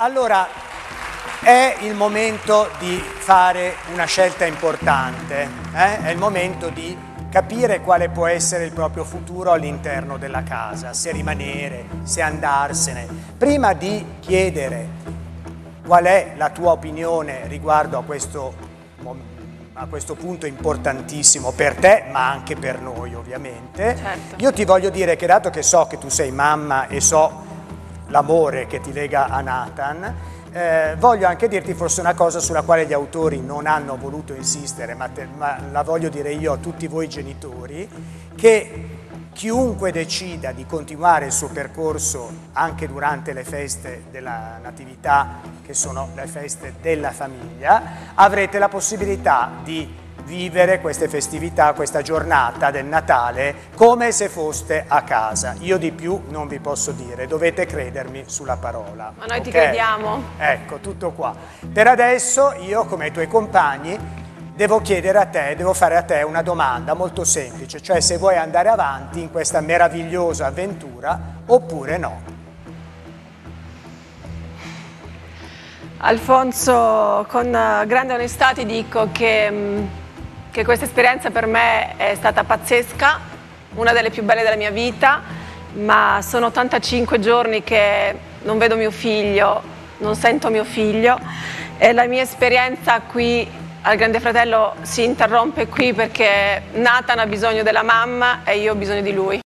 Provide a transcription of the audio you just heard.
Allora, è il momento di fare una scelta importante, è il momento di capire quale può essere il proprio futuro all'interno della casa, se rimanere, se andarsene. Prima di chiedere qual è la tua opinione riguardo a questo punto importantissimo per te, ma anche per noi ovviamente, certo. Io ti voglio dire che, dato che so che tu sei mamma e so l'amore che ti lega a Nathan, voglio anche dirti forse una cosa sulla quale gli autori non hanno voluto insistere, ma la voglio dire io a tutti voi genitori, che chiunque decida di continuare il suo percorso anche durante le feste della Natività, che sono le feste della famiglia, avrete la possibilità di vivere queste festività, questa giornata del Natale come se foste a casa. Io di più non vi posso dire, dovete credermi sulla parola. Ma noi ti crediamo. Ecco, tutto qua. Per adesso io, come i tuoi compagni, devo chiedere a te, devo fare a te una domanda molto semplice, cioè se vuoi andare avanti in questa meravigliosa avventura oppure no. Alfonso, con grande onestà ti dico che questa esperienza per me è stata pazzesca, una delle più belle della mia vita, ma sono 85 giorni che non vedo mio figlio, non sento mio figlio e la mia esperienza qui al Grande Fratello si interrompe qui perché Nathan ha bisogno della mamma e io ho bisogno di lui.